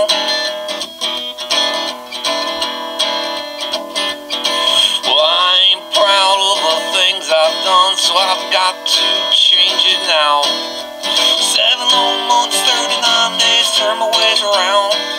down. Well, I ain't proud of the things I've done, so I've got to change it now. 7 long months, 39 days, turn my ways around.